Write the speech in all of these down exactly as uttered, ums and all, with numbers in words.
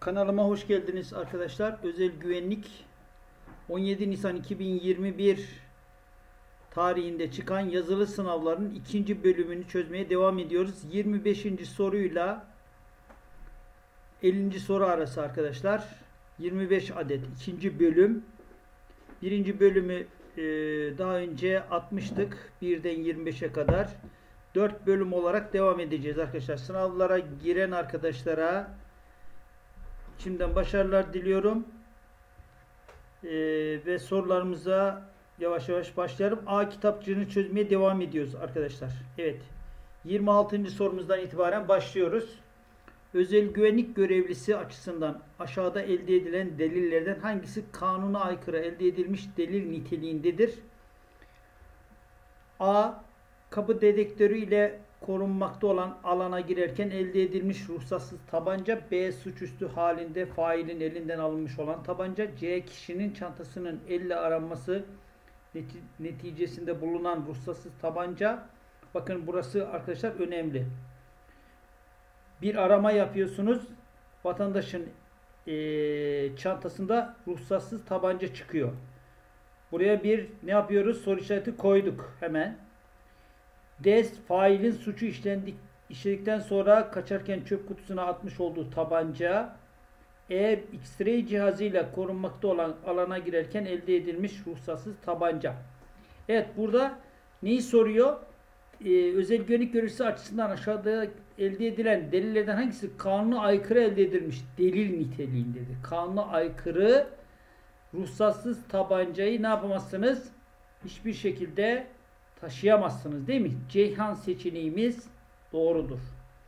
Kanalıma hoş geldiniz arkadaşlar. Özel güvenlik on yedi Nisan iki bin yirmi bir tarihinde çıkan yazılı sınavların ikinci bölümünü çözmeye devam ediyoruz. yirmi beşinci soruyla ellinci soru arası arkadaşlar. yirmi beş adet ikinci bölüm. Birinci bölümü e, daha önce atmıştık. birden yirmi beşe kadar. dört bölüm olarak devam edeceğiz arkadaşlar. Sınavlara giren arkadaşlara şimdiden başarılar diliyorum. Ee, ve sorularımıza yavaş yavaş başlayalım. A kitapçığını çözmeye devam ediyoruz arkadaşlar. Evet. yirmi altıncı sorumuzdan itibaren başlıyoruz. Özel güvenlik görevlisi açısından aşağıda elde edilen delillerden hangisi kanuna aykırı elde edilmiş delil niteliğindedir? A. Kapı dedektörü ile korunmakta olan alana girerken elde edilmiş ruhsatsız tabanca. B. Suçüstü halinde failin elinden alınmış olan tabanca. C. Kişinin çantasının elle aranması neti neticesinde bulunan ruhsatsız tabanca. Bakın burası arkadaşlar önemli. Bir arama yapıyorsunuz. Vatandaşın e, çantasında ruhsatsız tabanca çıkıyor. Buraya bir ne yapıyoruz? Soru işareti koyduk hemen. D. Failin suçu işlendik, işledikten sonra kaçarken çöp kutusuna atmış olduğu tabanca. E. X-ray cihazıyla korunmakta olan alana girerken elde edilmiş ruhsatsız tabanca. Evet, burada neyi soruyor? Ee, özel güvenlik görevlisi açısından aşağıda elde edilen delillerden hangisi kanuna aykırı elde edilmiş delil niteliğindedir? Kanuna aykırı ruhsatsız tabancayı ne yapamazsınız? Hiçbir şekilde taşıyamazsınız, değil mi? Ceyhan seçeneğimiz doğrudur.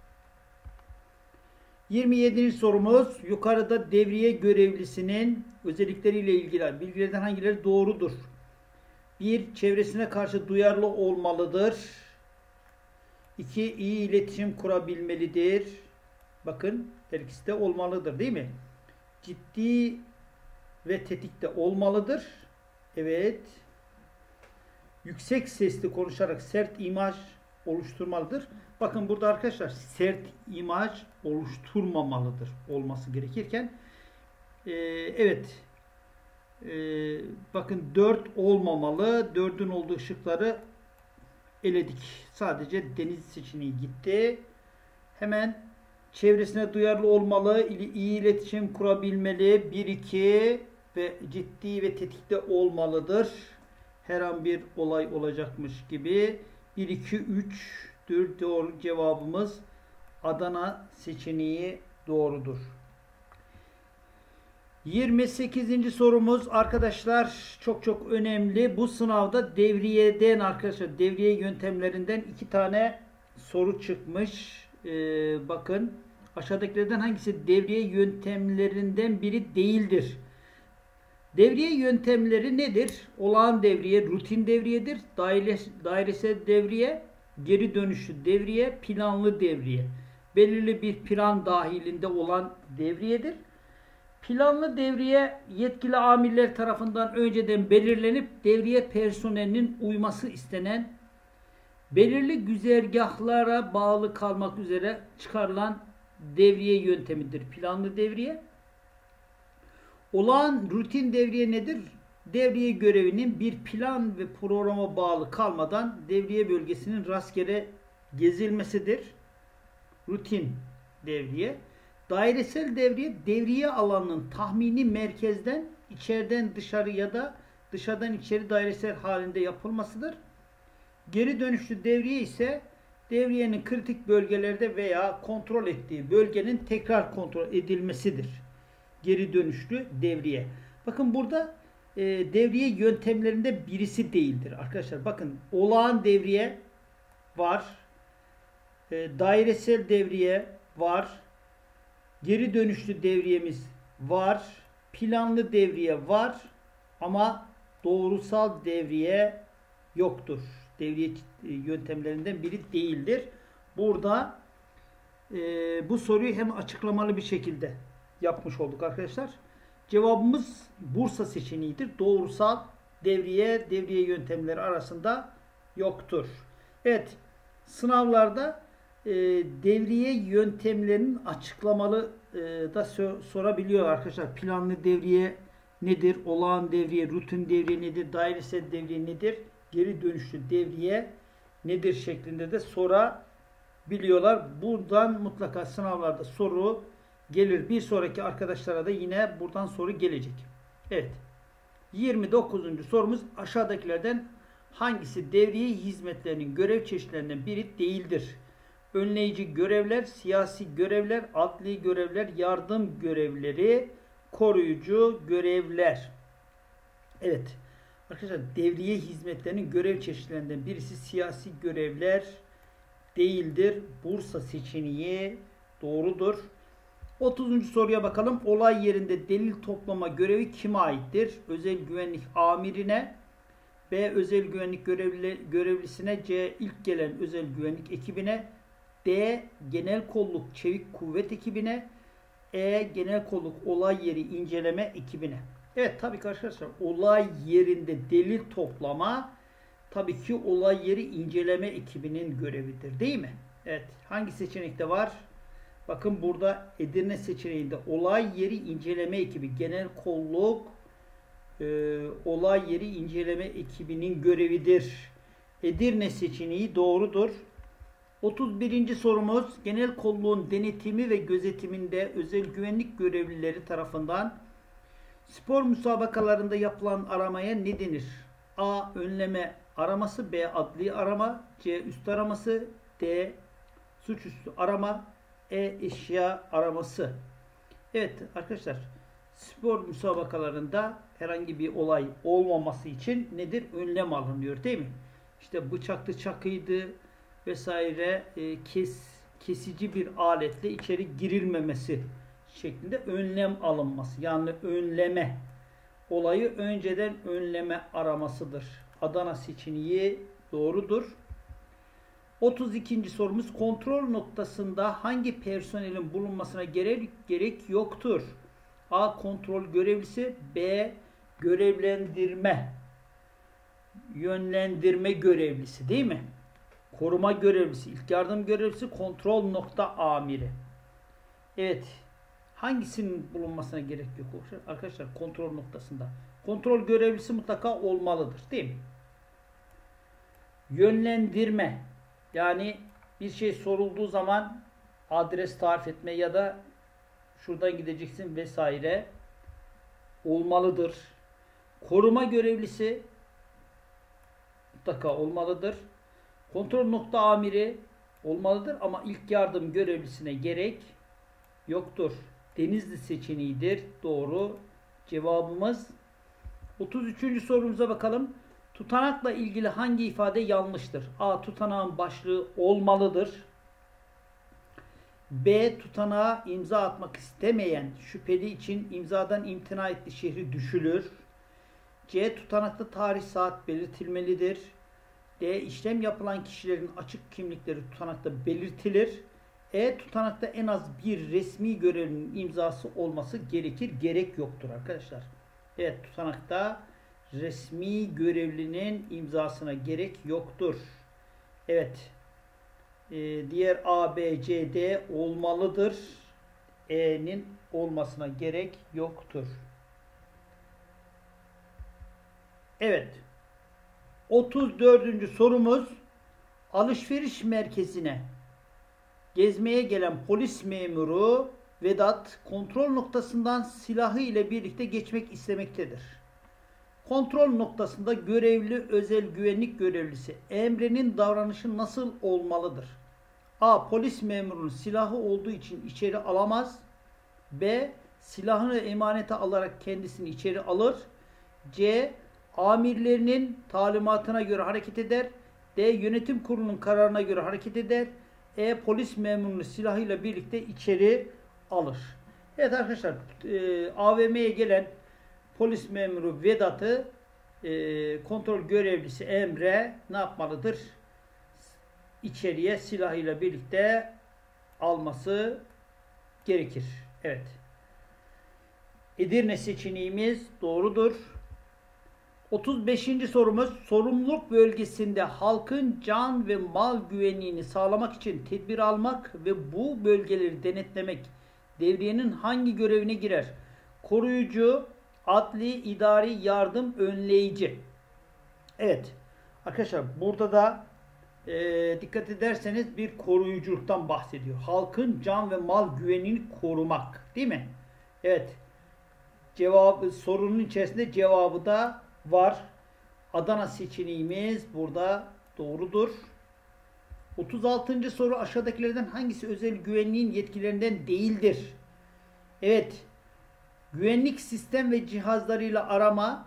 yirmi yedinci sorumuz yukarıda devriye görevlisinin özellikleriyle ilgili bilgilerden hangileri doğrudur? bir. Çevresine karşı duyarlı olmalıdır. iki. İyi iletişim kurabilmelidir. Bakın her ikisi de olmalıdır, değil mi? Ciddi ve tetikte olmalıdır. Evet. Yüksek sesli konuşarak sert imaj oluşturmalıdır. Bakın burada arkadaşlar sert imaj oluşturmamalıdır olması gerekirken e, evet e, bakın dört olmamalı. dördün olduğu şıkları eledik. Sadece deniz seçeneği gitti. Hemen çevresine duyarlı olmalı, iyi iletişim kurabilmeli, bir iki ve ciddi ve tetikte olmalıdır. Her an bir olay olacakmış gibi. bir iki üç'tür doğru cevabımız. Adana seçeneği doğrudur. yirmi sekizinci sorumuz arkadaşlar çok çok önemli. Bu sınavda devriyeden arkadaşlar devriye yöntemlerinden iki tane soru çıkmış. Ee, bakın aşağıdakilerden hangisi devriye yöntemlerinden biri değildir? Devriye yöntemleri nedir? Olağan devriye, rutin devriyedir. Daire, dairesel devriye, geri dönüşlü devriye, planlı devriye. Belirli bir plan dahilinde olan devriyedir. Planlı devriye yetkili amirler tarafından önceden belirlenip devriye personelinin uyması istenen belirli güzergahlara bağlı kalmak üzere çıkarılan devriye yöntemidir. Planlı devriye. Olağan rutin devriye nedir? Devriye görevinin bir plan ve programa bağlı kalmadan devriye bölgesinin rastgele gezilmesidir. Rutin devriye. Dairesel devriye, devriye alanının tahmini merkezden içeriden dışarı ya da dışarıdan içeri dairesel halinde yapılmasıdır. Geri dönüşlü devriye ise devriyenin kritik bölgelerde veya kontrol ettiği bölgenin tekrar kontrol edilmesidir. Geri dönüşlü devriye. Bakın burada e, devriye yöntemlerinde birisi değildir arkadaşlar. Bakın olağan devriye var. E, dairesel devriye var. Geri dönüşlü devriyemiz var. Planlı devriye var. Ama doğrusal devriye yoktur. Devriye yöntemlerinden biri değildir. Burada e, bu soruyu hem açıklamalı bir şekilde yapmış olduk arkadaşlar. Cevabımız Bursa seçeneğidir. Doğrusal devriye, devriye yöntemleri arasında yoktur. Evet, sınavlarda e, devriye yöntemlerinin açıklamalı e, da so- sorabiliyor arkadaşlar. Planlı devriye nedir? Olağan devriye, rutin devriye nedir? Dairesel devriye nedir? Geri dönüşlü devriye nedir şeklinde de sorabiliyorlar. Buradan mutlaka sınavlarda soru gelir. Bir sonraki arkadaşlara da yine buradan soru gelecek. Evet. yirmi dokuzuncu sorumuz aşağıdakilerden hangisi devriye hizmetlerinin görev çeşitlerinden biri değildir? Önleyici görevler, siyasi görevler, adli görevler, yardım görevleri, koruyucu görevler. Evet. Arkadaşlar devriye hizmetlerinin görev çeşitlerinden birisi siyasi görevler değildir. Bursa seçeneği doğrudur. otuzuncu soruya bakalım. Olay yerinde delil toplama görevi kime aittir? Özel güvenlik amirine, B. Özel güvenlik görevli, görevlisine, C. İlk gelen özel güvenlik ekibine, D. Genel kolluk çevik kuvvet ekibine, E. Genel kolluk olay yeri inceleme ekibine. Evet tabii ki arkadaşlar olay yerinde delil toplama tabii ki olay yeri inceleme ekibinin görevidir değil mi? Evet hangi seçenekte var? Bakın burada Edirne seçeneğinde olay yeri inceleme ekibi genel kolluk e, olay yeri inceleme ekibinin görevidir. Edirne seçeneği doğrudur. otuz birinci sorumuz genel kolluğun denetimi ve gözetiminde özel güvenlik görevlileri tarafından spor müsabakalarında yapılan aramaya ne denir? A. Önleme araması, B. Adli arama, C. Üst araması, D. Suçüstü arama, E. Eşya araması. Evet arkadaşlar spor müsabakalarında herhangi bir olay olmaması için nedir? Önlem alınıyor değil mi? İşte bıçaktı, çakıydı vesaire e, kes, kesici bir aletle içeri girilmemesi şeklinde önlem alınması. Yani önleme olayı önceden önleme aramasıdır. Adana seçeneği doğrudur. otuz ikinci sorumuz kontrol noktasında hangi personelin bulunmasına gerek, gerek yoktur? A. Kontrol görevlisi, B. Görevlendirme yönlendirme görevlisi değil mi? Koruma görevlisi, ilk yardım görevlisi, kontrol nokta amiri. Evet. Hangisinin bulunmasına gerek yok? Arkadaşlar kontrol noktasında. Kontrol görevlisi mutlaka olmalıdır. Değil mi? Yönlendirme. Yani bir şey sorulduğu zaman adres tarif etme ya da şuradan gideceksin vesaire olmalıdır. Koruma görevlisi mutlaka olmalıdır. Kontrol nokta amiri olmalıdır ama ilk yardım görevlisine gerek yoktur. Denizli seçeneğidir. Doğru cevabımız. otuz üçüncü sorumuza bakalım. Tutanakla ilgili hangi ifade yanlıştır? A. Tutanağın başlığı olmalıdır. B. Tutanağa imza atmak istemeyen şüpheli için imzadan imtina ettiği şehri düşülür. C. Tutanakta tarih saat belirtilmelidir. D. İşlem yapılan kişilerin açık kimlikleri tutanakta belirtilir. E. Tutanakta en az bir resmi görevlinin imzası olması gerekir. Gerek yoktur arkadaşlar. Evet tutanakta resmi görevlinin imzasına gerek yoktur. Evet. Ee, diğer A, B, C, D olmalıdır. E'nin olmasına gerek yoktur. Evet. otuz dördüncü sorumuz alışveriş merkezine gezmeye gelen polis memuru Vedat kontrol noktasından silahı ile birlikte geçmek istemektedir. Kontrol noktasında görevli özel güvenlik görevlisi Emre'nin davranışı nasıl olmalıdır? A. Polis memurunun silahı olduğu için içeri alamaz. B. Silahını emanete alarak kendisini içeri alır. C. Amirlerinin talimatına göre hareket eder. D. Yönetim kurulunun kararına göre hareket eder. E. Polis memurunu silahıyla birlikte içeri alır. Evet arkadaşlar e, A V M'ye gelen polis memuru Vedat'ı e, kontrol görevlisi Emre ne yapmalıdır? İçeriye silahıyla birlikte alması gerekir. Evet. Edirne seçeneğimiz doğrudur. otuz beşinci sorumuz, sorumluluk bölgesinde halkın can ve mal güvenliğini sağlamak için tedbir almak ve bu bölgeleri denetlemek devriyenin hangi görevine girer? Koruyucu, adli, idari, yardım, önleyici. Evet arkadaşlar, burada da e, dikkat ederseniz bir koruyuculuktan bahsediyor. Halkın can ve mal güvenliğini korumak, değil mi? Evet. Cevabı, sorunun içerisinde cevabı da var. Adana seçeneğimiz burada doğrudur. otuz altıncı soru, aşağıdakilerden hangisi özel güvenliğin yetkilerinden değildir? Evet. Güvenlik sistem ve cihazlarıyla arama,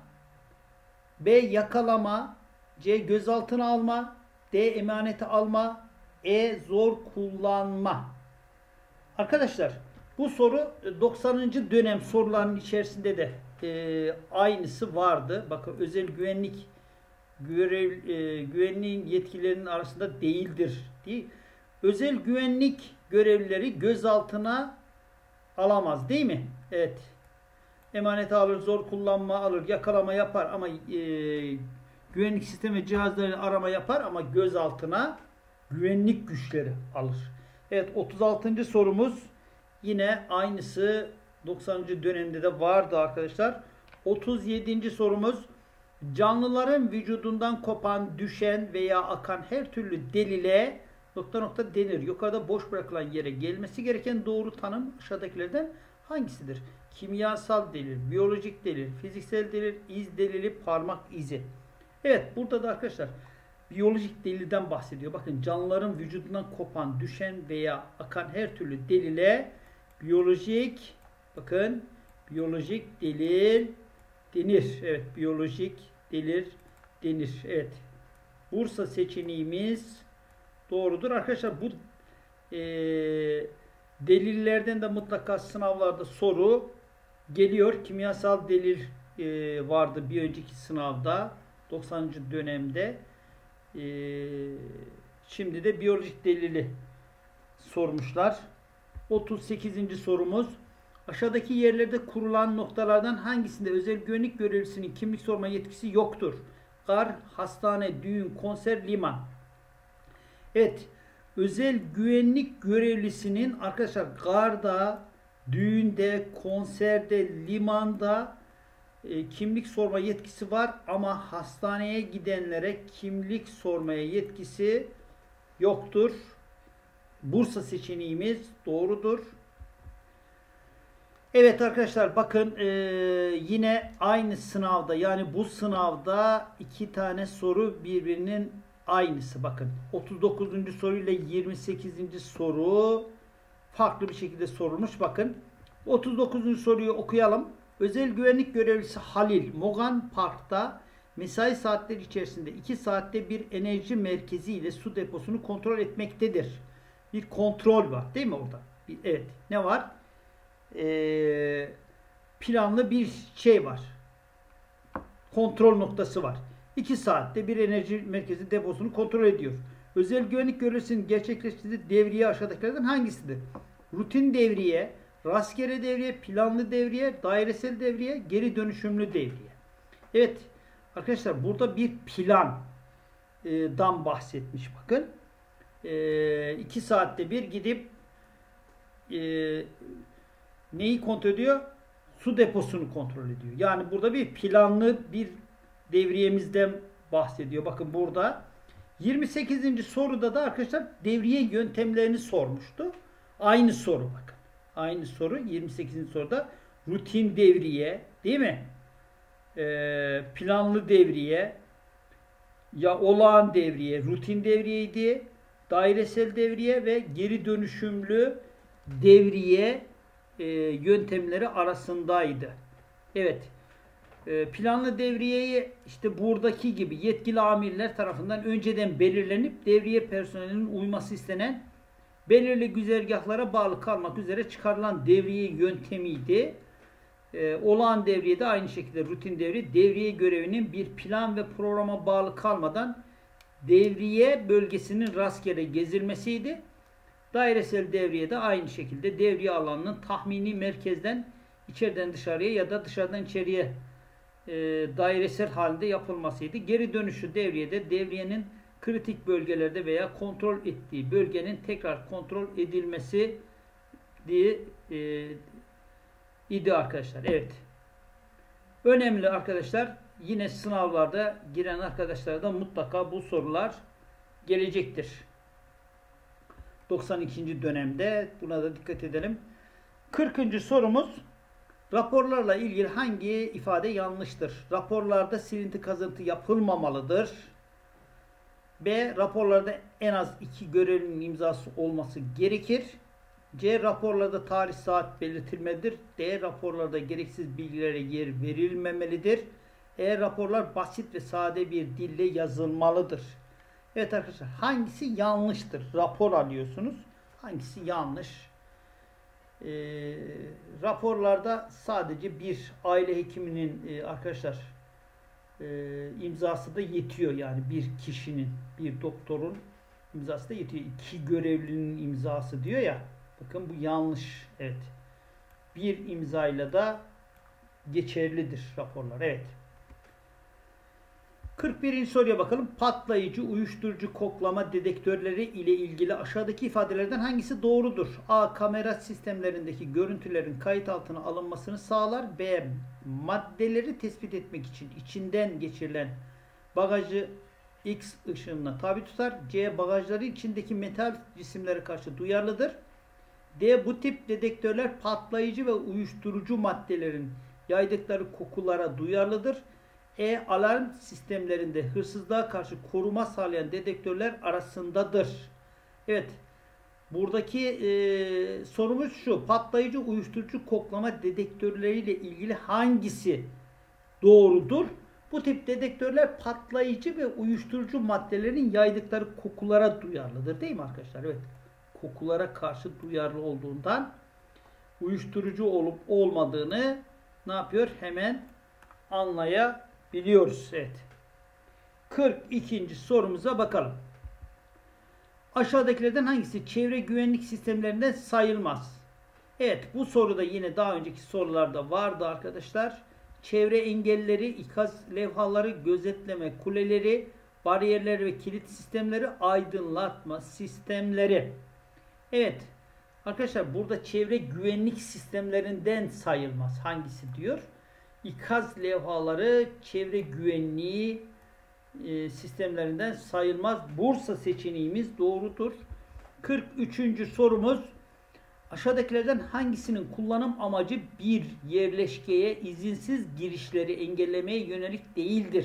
B. Yakalama, C. Gözaltına alma, D. Emanete alma, E. Zor kullanma. Arkadaşlar, bu soru doksanıncı dönem sorularının içerisinde de e, aynısı vardı. Bakın, özel güvenlik görev, e, güvenliğin yetkilerinin arasında değildir diye. Özel güvenlik görevlileri gözaltına alamaz, değil mi? Evet. Emanete alır, zor kullanma alır, yakalama yapar ama e, güvenlik sistemi cihazları arama yapar ama gözaltına güvenlik güçleri alır. Evet, otuz altıncı sorumuz yine aynısı doksanıncı dönemde de vardı arkadaşlar. otuz yedinci sorumuz, canlıların vücudundan kopan, düşen veya akan her türlü delile nokta nokta denir. Yukarıda boş bırakılan yere gelmesi gereken doğru tanım aşağıdakilerden hangisidir? Kimyasal delil, biyolojik delil, fiziksel delil, iz delili, parmak izi. Evet, burada da arkadaşlar biyolojik delilden bahsediyor. Bakın, canlıların vücudundan kopan, düşen veya akan her türlü delile biyolojik, bakın, biyolojik delil denir. Evet, biyolojik delil denir. Evet. Bursa seçeneğimiz doğrudur. Arkadaşlar, bu e, delillerden de mutlaka sınavlarda soru geliyor. Kimyasal delil e, vardı bir önceki sınavda, doksanıncı dönemde. E, şimdi de biyolojik delili sormuşlar. otuz sekizinci sorumuz, aşağıdaki yerlerde kurulan noktalardan hangisinde özel güvenlik görevlisinin kimlik sorma yetkisi yoktur? Gar, hastane, düğün, konser, liman. Evet, özel güvenlik görevlisinin arkadaşlar garda, düğünde, konserde, limanda e, kimlik sorma yetkisi var ama hastaneye gidenlere kimlik sormaya yetkisi yoktur. Bursa seçeneğimiz doğrudur. Evet arkadaşlar, bakın e, yine aynı sınavda, yani bu sınavda iki tane soru birbirinin aynısı. Bakın, otuz dokuzuncu soru ile yirmi sekizinci soru farklı bir şekilde sorulmuş. Bakın, otuz dokuzuncu soruyu okuyalım. Özel güvenlik görevlisi Halil, Mogan Park'ta mesai saatleri içerisinde iki saatte bir enerji merkezi ile su deposunu kontrol etmektedir. Bir kontrol var, değil mi orada? Bir, evet. Ne var? Ee, planlı bir şey var. Kontrol noktası var. iki saatte bir enerji merkezi deposunu kontrol ediyor. Özel güvenlik görevlisinin gerçekleştirdiği devriye aşağıdakilerden hangisidir? Rutin devriye, rastgele devriye, planlı devriye, dairesel devriye, geri dönüşümlü devriye. Evet arkadaşlar, burada bir plandan bahsetmiş bakın. iki saatte bir gidip e, neyi kontrol ediyor? Su deposunu kontrol ediyor. Yani burada bir planlı bir devriyemizden bahsediyor. Bakın burada yirmi sekizinci soruda da arkadaşlar devriye yöntemlerini sormuştu. Aynı soru bakın. Aynı soru yirmi sekizinci soruda rutin devriye, değil mi? Ee, planlı devriye, ya olağan devriye, rutin devriyeydi, dairesel devriye ve geri dönüşümlü devriye e, yöntemleri arasındaydı. Evet. E, planlı devriyeyi işte buradaki gibi yetkili amirler tarafından önceden belirlenip devriye personelinin uyması istenen belirli güzergahlara bağlı kalmak üzere çıkarılan devriye yöntemiydi. E, olağan devriye de aynı şekilde rutin devriye, devriye görevinin bir plan ve programa bağlı kalmadan devriye bölgesinin rastgele gezilmesiydi. Dairesel devriye de aynı şekilde devriye alanının tahmini merkezden içeriden dışarıya ya da dışarıdan içeriye e, dairesel halinde yapılmasıydı. Geri dönüşü devriyede devriyenin kritik bölgelerde veya kontrol ettiği bölgenin tekrar kontrol edilmesi diye e, idi arkadaşlar. Evet. Önemli arkadaşlar. Yine sınavlarda giren arkadaşlara da mutlaka bu sorular gelecektir. doksan ikinci dönemde buna da dikkat edelim. kırkıncı sorumuz, raporlarla ilgili hangi ifade yanlıştır? Raporlarda silinti kazıntı yapılmamalıdır. B. Raporlarda en az iki görevlinin imzası olması gerekir. C. Raporlarda tarih saat belirtilmelidir. D. Raporlarda gereksiz bilgilere yer verilmemelidir. E. Raporlar basit ve sade bir dille yazılmalıdır. Evet arkadaşlar, hangisi yanlıştır? Rapor alıyorsunuz. Hangisi yanlış? Ee, raporlarda sadece bir aile hekiminin e, arkadaşlar e, imzası da yetiyor. Yani bir kişinin, bir doktorun imzası da yetiyor. İki görevlinin imzası diyor ya. Bakın bu yanlış. Evet. Bir imzayla da geçerlidir raporlar. Evet. kırk birinci soruya bakalım. Patlayıcı, uyuşturucu koklama dedektörleri ile ilgili aşağıdaki ifadelerden hangisi doğrudur? A. Kamera sistemlerindeki görüntülerin kayıt altına alınmasını sağlar. B. Maddeleri tespit etmek için içinden geçirilen bagajı X ışınına tabi tutar. C. Bagajları içindeki metal cisimlere karşı duyarlıdır. D. Bu tip dedektörler patlayıcı ve uyuşturucu maddelerin yaydıkları kokulara duyarlıdır. E. Alarm sistemlerinde hırsızlığa karşı koruma sağlayan dedektörler arasındadır. Evet. Buradaki e, sorumuz şu. Patlayıcı uyuşturucu koklama dedektörleriyle ilgili hangisi doğrudur? Bu tip dedektörler patlayıcı ve uyuşturucu maddelerin yaydıkları kokulara duyarlıdır. Değil mi arkadaşlar? Evet. Kokulara karşı duyarlı olduğundan uyuşturucu olup olmadığını ne yapıyor? Hemen anlayabiliyoruz. Evet. kırk ikinci sorumuza bakalım. Aşağıdakilerden hangisi çevre güvenlik sistemlerinden sayılmaz? Evet, bu soruda yine daha önceki sorularda vardı arkadaşlar. Çevre engelleri, ikaz levhaları, gözetleme kuleleri, bariyerler ve kilit sistemleri, aydınlatma sistemleri. Evet. Arkadaşlar burada çevre güvenlik sistemlerinden sayılmaz. Hangisi diyor? İkaz levhaları çevre güvenliği e, sistemlerinden sayılmaz. Bursa seçeneğimiz doğrudur. kırk üçüncü sorumuz. Aşağıdakilerden hangisinin kullanım amacı bir yerleşkeye izinsiz girişleri engellemeye yönelik değildir?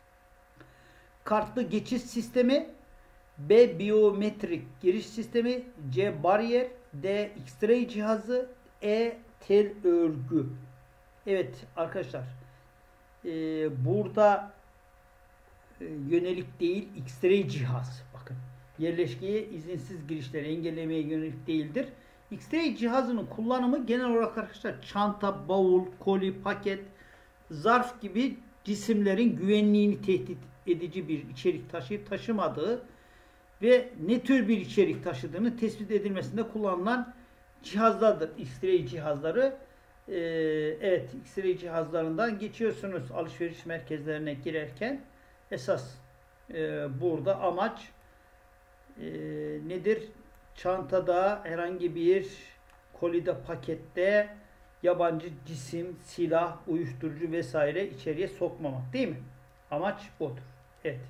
Kartlı geçiş sistemi, B. Biyometrik giriş sistemi, C. Bariyer, D. X-ray cihazı, E. Tel örgü. Evet arkadaşlar, e, burada e, yönelik değil, X-ray cihaz. Bakın, yerleşkeye izinsiz girişleri engellemeye yönelik değildir. X-ray cihazının kullanımı genel olarak arkadaşlar çanta, bavul, koli, paket, zarf gibi cisimlerin güvenliğini tehdit edici bir içerik taşıyıp taşımadığı ve ne tür bir içerik taşıdığını tespit edilmesinde kullanılan cihazlardır. X-ray cihazları. Ee, evet, X-ray cihazlarından geçiyorsunuz alışveriş merkezlerine girerken. Esas e, burada amaç e, nedir? Çantada, herhangi bir kolide, pakette yabancı cisim, silah, uyuşturucu vesaire içeriye sokmamak, değil mi? Amaç budur. Evet.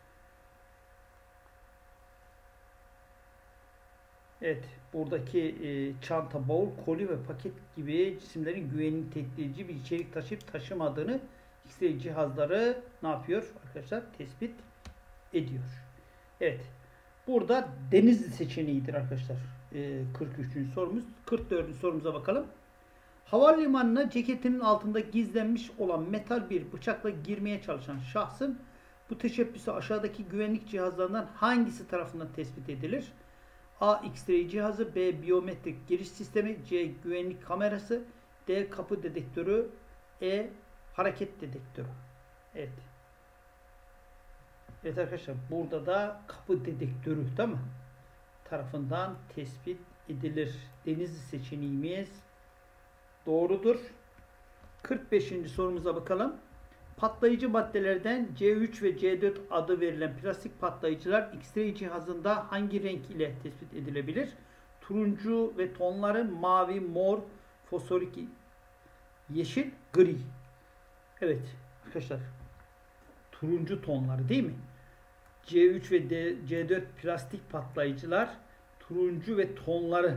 Evet, buradaki e, çanta, bavul, koli ve paket gibi cisimlerin güvenliğini tehdit edici bir içerik taşıyıp taşımadığını X-ray cihazları ne yapıyor arkadaşlar? Tespit ediyor. Evet. Burada Denizli seçeneğidir arkadaşlar. E, kırk üçüncü sorumuz. kırk dördüncü sorumuza bakalım. Havalimanına ceketinin altında gizlenmiş olan metal bir bıçakla girmeye çalışan şahsın bu teşebbüsü aşağıdaki güvenlik cihazlarından hangisi tarafından tespit edilir? A. X-ray cihazı, B. Biyometrik giriş sistemi, C. Güvenlik kamerası, D. Kapı dedektörü, E. Hareket dedektörü. Evet. Evet arkadaşlar, burada da kapı dedektörü değil mi? Tarafından tespit edilir. Denizli seçeneğimiz doğrudur. kırk beşinci sorumuza bakalım. Patlayıcı maddelerden C üç ve C dört adı verilen plastik patlayıcılar X-ray cihazında hangi renk ile tespit edilebilir? Turuncu ve tonları mavi, mor, fosforik, yeşil, gri. Evet arkadaşlar. Turuncu tonları değil mi? C üç ve C dört plastik patlayıcılar turuncu ve tonları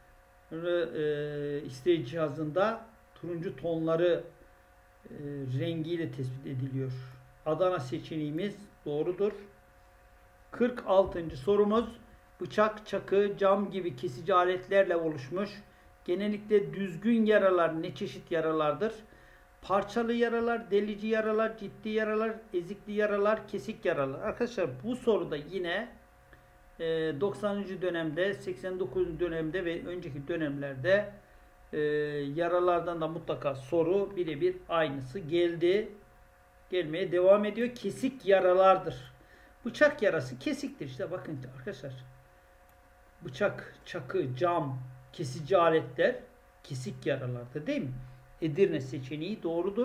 e, X-ray cihazında turuncu tonları e, rengiyle tespit ediliyor. Adana seçeneğimiz doğrudur. kırk altıncı sorumuz bıçak, çakı, cam gibi kesici aletlerle oluşmuş. Genellikle düzgün yaralar ne çeşit yaralardır? Parçalı yaralar, delici yaralar, ciddi yaralar, ezikli yaralar, kesik yaralar. Arkadaşlar bu soruda yine e, doksanıncı dönemde, seksen dokuzuncu dönemde ve önceki dönemlerde e, yaralardan da mutlaka soru birebir aynısı geldi. Gelmeye devam ediyor. Kesik yaralardır. Bıçak yarası kesiktir. İşte bakın arkadaşlar. Bıçak, çakı, cam, kesici aletler kesik yaralardır değil mi? Edirne seçeneği doğrudur.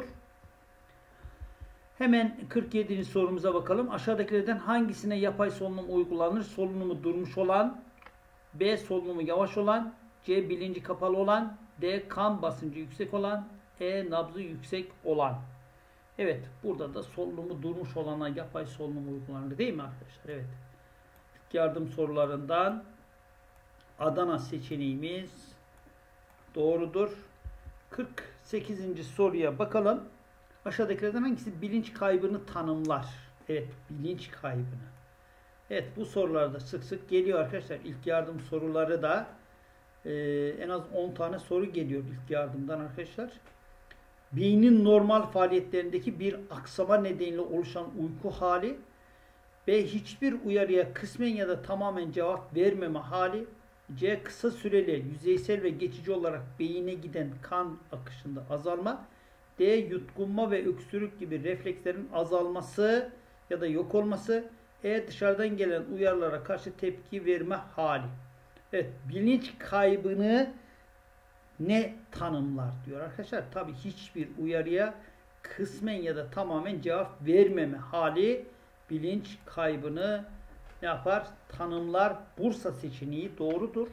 Hemen kırk yedinci sorumuza bakalım. Aşağıdakilerden hangisine yapay solunum uygulanır? Solunumu durmuş olan, B solunumu yavaş olan, C bilinci kapalı olan, D kan basıncı yüksek olan, E nabzı yüksek olan. Evet, burada da solunumu durmuş olana yapay solunum uygulanır değil mi arkadaşlar? Evet. İlk yardım sorularından Adana seçeneğimiz doğrudur. kırk sekizinci soruya bakalım. Aşağıdakilerden hangisi bilinç kaybını tanımlar? Evet, bilinç kaybını. Evet, bu sorularda sık sık geliyor arkadaşlar. İlk yardım soruları da e, en az on tane soru geliyor ilk yardımdan arkadaşlar. Beynin normal faaliyetlerindeki bir aksama nedeniyle oluşan uyku hali ve hiçbir uyarıya kısmen ya da tamamen cevap vermeme hali. C. Kısa süreli, yüzeysel ve geçici olarak beyine giden kan akışında azalma. D. Yutkunma ve öksürük gibi reflekslerin azalması ya da yok olması. E. Dışarıdan gelen uyarılara karşı tepki verme hali. Evet, bilinç kaybını ne tanımlar diyor arkadaşlar. Tabi hiçbir uyarıya kısmen ya da tamamen cevap vermeme hali bilinç kaybını ne yapar? Tanımlar. Bursa seçeneği doğrudur.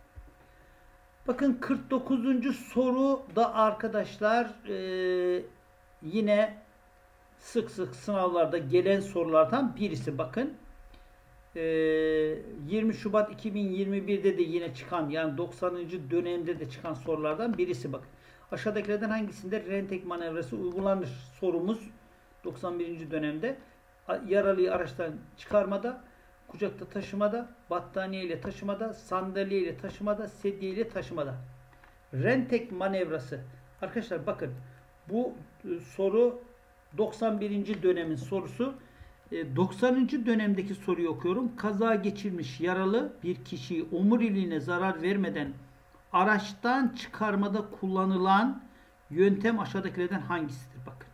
Bakın kırk dokuzuncu soru da arkadaşlar e, yine sık sık sınavlarda gelen sorulardan birisi. Bakın e, yirmi Şubat iki bin yirmi bir'de de yine çıkan, yani doksanıncı dönemde de çıkan sorulardan birisi. Bakın aşağıdakilerden hangisinde Rentek manevrası uygulanır? Sorumuz doksan birinci dönemde yaralıyı araçtan çıkarmada, kucakta taşımada, battaniye ile taşımada, sandalye ile taşımada, sedye ile taşımada. Rentek manevrası. Arkadaşlar bakın bu soru doksan birinci dönemin sorusu. doksanıncı dönemdeki soruyu okuyorum. Kaza geçirmiş yaralı bir kişiyi omuriliğine zarar vermeden araçtan çıkarmada kullanılan yöntem aşağıdakilerden hangisidir? Bakın.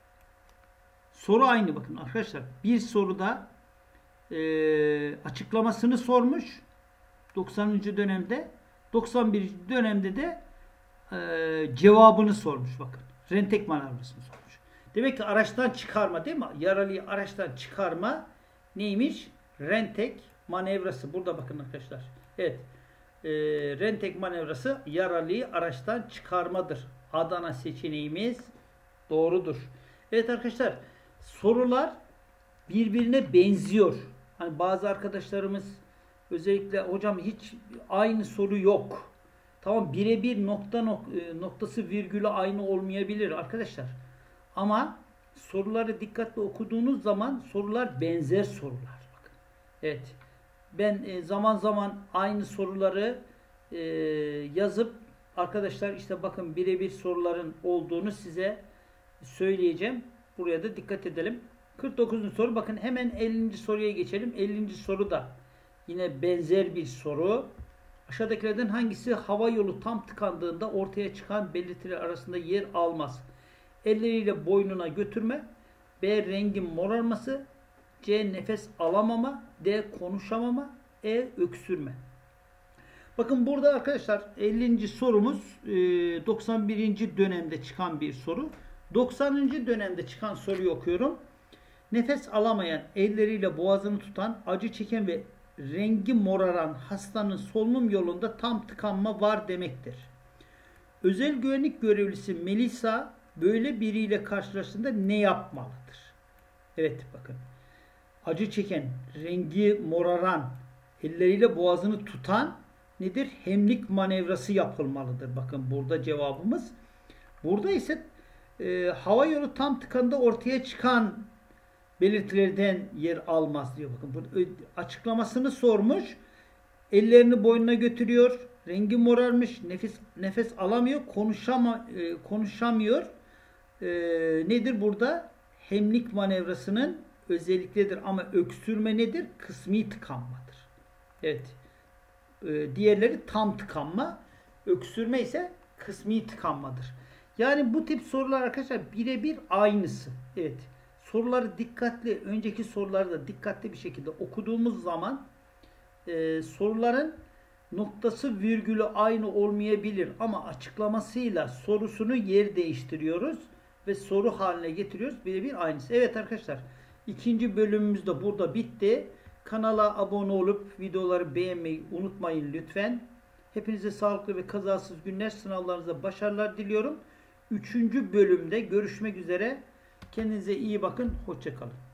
Soru aynı bakın arkadaşlar. Bir soruda e, açıklamasını sormuş doksanıncı dönemde. doksan birinci dönemde de e, cevabını sormuş bakın. Rentek manevrasını sormuş. Demek ki araçtan çıkarma değil mi? Yaralıyı araçtan çıkarma neymiş? Rentek manevrası. Burada bakın arkadaşlar. Evet. E, rentek manevrası yaralıyı araçtan çıkarmadır. Adana seçeneğimiz doğrudur. Evet arkadaşlar. Sorular birbirine benziyor. Hani bazı arkadaşlarımız özellikle hocam hiç aynı soru yok. Tamam, birebir nokta nok noktası virgülü aynı olmayabilir arkadaşlar. Ama soruları dikkatli okuduğunuz zaman sorular benzer sorular. Bakın. Evet. Ben e, zaman zaman aynı soruları e, yazıp arkadaşlar işte bakın birebir soruların olduğunu size söyleyeceğim. Buraya da dikkat edelim. kırk dokuzuncu soru. Bakın hemen ellinci soruya geçelim. ellinci soru da yine benzer bir soru. Aşağıdakilerden hangisi hava yolu tam tıkandığında ortaya çıkan belirtiler arasında yer almaz? Elleriyle boynuna götürme. B. Rengin morarması. C. Nefes alamama. D. Konuşamama. E. Öksürme. Bakın burada arkadaşlar ellinci sorumuz doksan birinci dönemde çıkan bir soru. doksanıncı dönemde çıkan soruyu okuyorum. Nefes alamayan, elleriyle boğazını tutan, acı çeken ve rengi moraran hastanın solunum yolunda tam tıkanma var demektir. Özel güvenlik görevlisi Melisa böyle biriyle karşılaştığında ne yapmalıdır? Evet bakın. Acı çeken, rengi moraran, elleriyle boğazını tutan nedir? Hemlik manevrası yapılmalıdır. Bakın burada cevabımız. Burada ise e, hava yolu tam tıkanında ortaya çıkan belirtilerden yer almaz diyor. Bakın burada açıklamasını sormuş. Ellerini boynuna götürüyor. Rengi morarmış. Nefes nefes alamıyor. Konuşama, e, konuşamıyor. E, nedir burada? Hemlik manevrasının özellikledir. Ama öksürme nedir? Kısmi tıkanmadır. Evet. E, diğerleri tam tıkanma. Öksürme ise kısmi tıkanmadır. Yani bu tip sorular arkadaşlar birebir aynısı. Evet. Soruları dikkatli, önceki soruları da dikkatli bir şekilde okuduğumuz zaman e, soruların noktası virgülü aynı olmayabilir ama açıklamasıyla sorusunu yer değiştiriyoruz ve soru haline getiriyoruz. Birebir aynısı. Evet arkadaşlar, ikinci bölümümüz de burada bitti. Kanala abone olup videoları beğenmeyi unutmayın lütfen. Hepinize sağlıklı ve kazasız günler, sınavlarınızda başarılar diliyorum. Üçüncü bölümde görüşmek üzere. Kendinize iyi bakın. Hoşça kalın.